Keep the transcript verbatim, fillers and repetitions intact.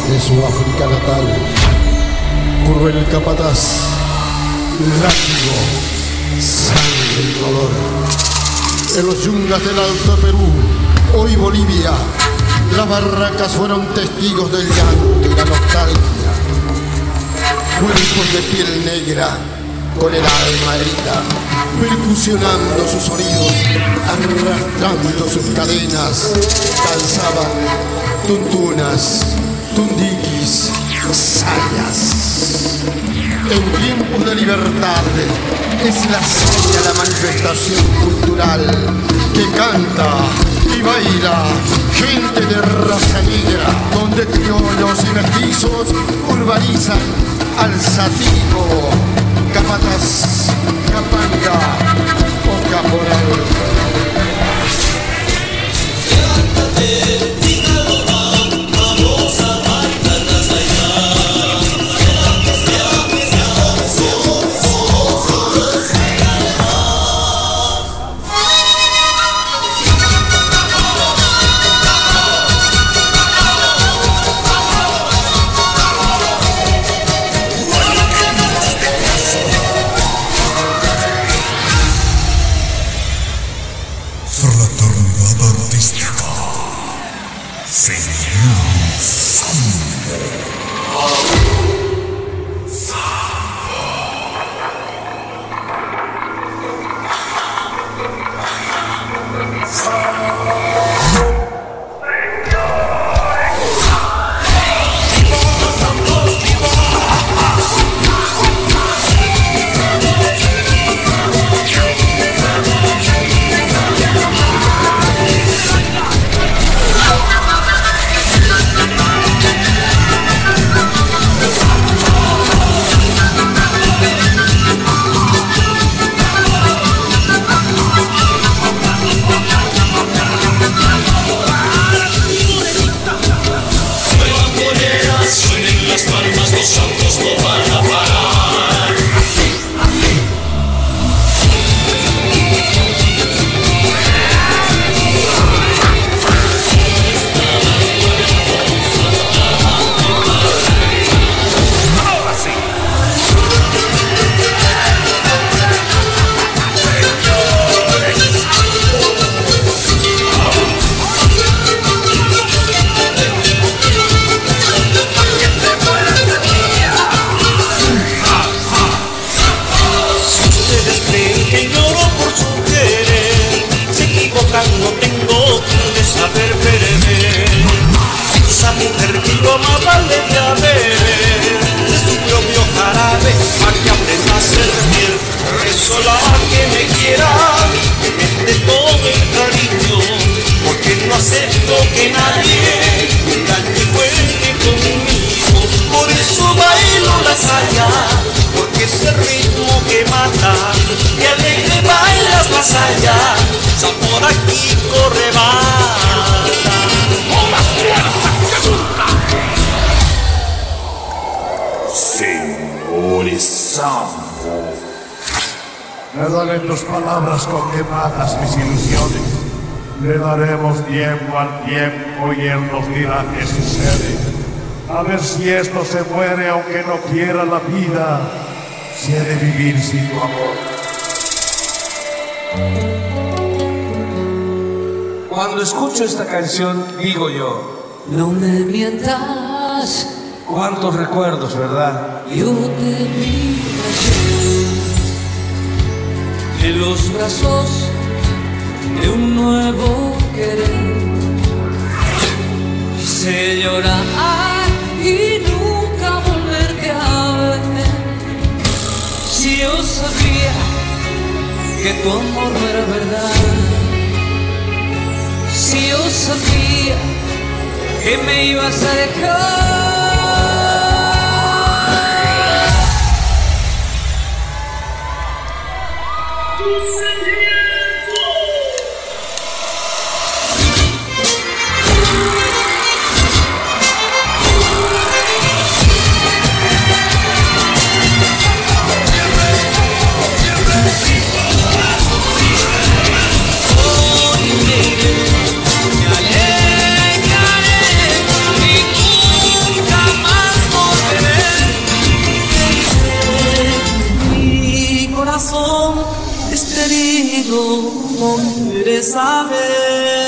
de su África natal. Cruel capataz, látigo, sangre y dolor. En los yungas del Alto Perú, hoy Bolivia, las barracas fueron testigos del llanto y la nostalgia. Cuerpos de piel negra, con el alma herida, percusionando sus sonidos, arrastrando sus cadenas, danzaban tuntunas, tundiquis, sayas. En tiempos de libertad es la saya la manifestación cultural que canta y baila gente de raza negra, donde criollos y mestizos urbanizan al satírico capataz, capanga o caporal. Fraternidad artística. No tengo que saber perder. Esa mujer que lo amaba le di a beber de su propio jarabe para que aprenda a ser fiel. Rezo la que me quiera, que me dé todo el cariño, porque no acepto que nadie engañe y juegue conmigo. Por eso bailo la saya, porque ese ritmo que mata, que alegre bailas más allá. Por aquí corre bala, con más fuerza que nunca. Señores Sambo, me duelen tus palabras con que matas mis ilusiones. Le daremos tiempo al tiempo y él nos dirá qué sucede. A ver si esto se muere aunque no quiera la vida, si he de vivir sin tu amor. Cuando escucho esta canción digo yo, no me mientas, cuántos recuerdos, ¿verdad? Yo te vi ayer en los brazos de un nuevo querer. Quise llorar y nunca volverte a ver. Si yo sabía que tu amor no era verdad, si yo sabía que me ibas a dejar. Me alejaré y nunca volveré a ver.